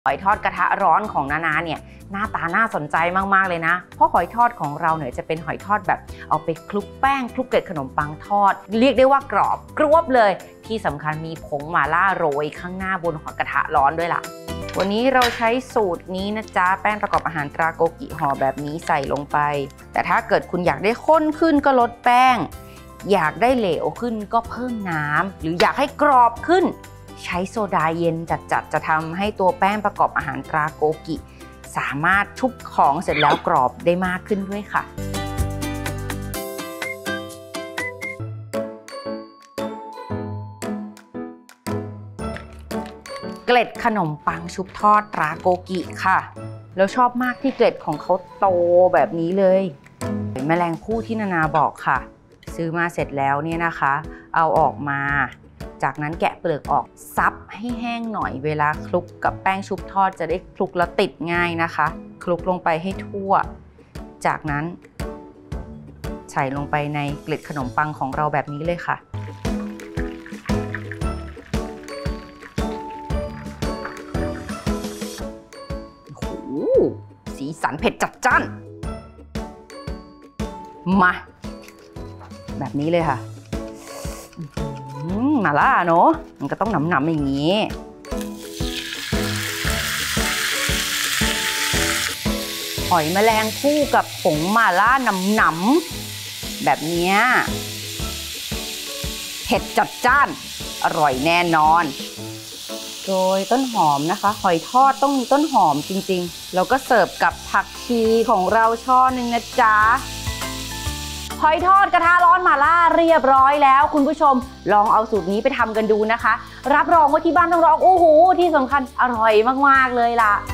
หอยทอดกระทะร้อนของนาเนี่ยหน้าตาน่าสนใจมากๆเลยนะเพราะหอยทอดของเราเนี่ยจะเป็นหอยทอดแบบเอาไปคลุกแป้งคลุกเกล็ดขนมปังทอดเรียกได้ว่ากรอบกรวบเลยที่สำคัญมีผงหม่าล่าโรยข้างหน้าบนหอยกระทะร้อนด้วยล่ะวันนี้เราใช้สูตรนี้นะจ๊ะแป้งประกอบอาหารตราโกกิห่อแบบนี้ใส่ลงไปแต่ถ้าเกิดคุณอยากได้ข้นขึ้นก็ลดแป้งอยากได้เหลวขึ้นก็เพิ่มน้ำหรืออยากให้กรอบขึ้นใช้โซดาเย็นจัดๆจะทำให้ตัวแป้งประกอบอาหารตราโกกิสามารถชุบของเสร็จแล้วกรอบได้มากขึ้นด้วยค่ะเกล็ดขนมปังชุบทอดตราโกกิค่ะแล้วชอบมากที่เกล็ดของเขาโตแบบนี้เลยแมลงภู่ที่นาบอกค่ะซื้อมาเสร็จแล้วเนี่ยนะคะเอาออกมาจากนั้นแกะเปลือกออกซับให้แห้งหน่อยเวลาคลุกกับแป้งชุบทอดจะได้คลุกแล้วติดง่ายนะคะคลุกลงไปให้ทั่วจากนั้นใส่ลงไปในเกล็ดขนมปังของเราแบบนี้เลยค่ะโอ้โหสีสันเผ็ดจัดจ้านมาแบบนี้เลยค่ะมาล่าเนอะมันก็ต้องหนำๆอย่างนี้หอยแมลงภู่กับผงมาล่าหนำๆแบบนี้เผ็ดจัดจ้านอร่อยแน่นอนโดยต้นหอมนะคะหอยทอดต้องมีต้นหอมจริงๆแล้วก็เสิร์ฟกับผักชีของเราช่อหนึ่งนะจ๊ะหอยทอดกระทะร้อนมาล่าเรียบร้อยแล้วคุณผู้ชมลองเอาสูตรนี้ไปทำกันดูนะคะรับรองว่าที่บ้านต้องร้องโอ้โหที่สำคัญอร่อยมากๆเลยล่ะ